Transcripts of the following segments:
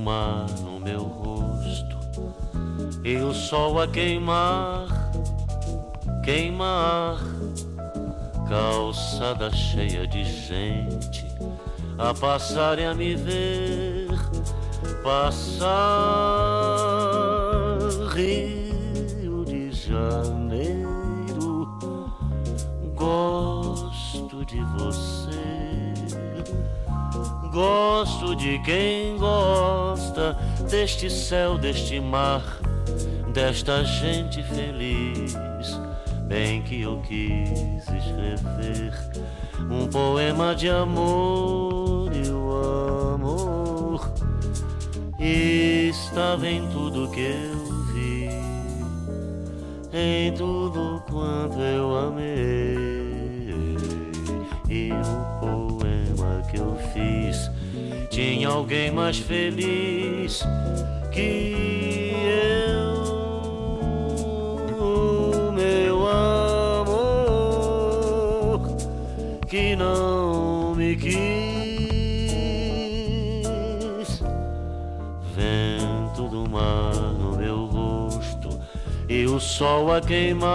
mar no meu rosto e o sol a queimar, queimar. Calçada cheia de gente a passar e a me ver passar. Rio de Janeiro, gosto de você, gosto de quem gosta deste céu, deste mar, desta gente feliz. Bem que eu quis escrever um poema de amor, e o amor estava em tudo que eu vi, em tudo quanto eu amei. E o poema que eu fiz tinha alguém mais feliz que eu. Que não me quis. Vento do mar no meu rosto e o sol a queimar,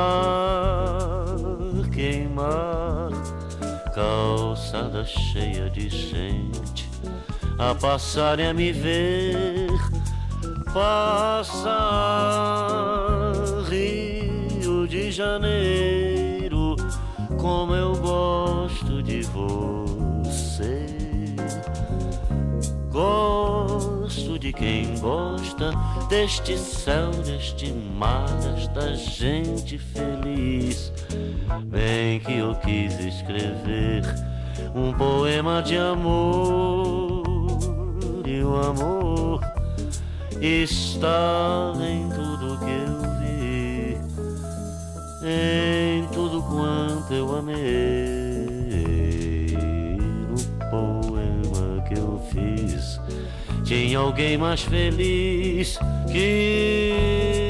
queimar. Calçada cheia de gente a passar e a me ver passar. Rio de Janeiro, como eu gosto de você, gosto de quem gosta deste céu, deste mar, desta gente feliz. Bem que eu quis escrever um poema de amor, e o amor está em tudo que eu vi, em tudo quanto eu amei. No poema que eu fiz tinha alguém mais feliz que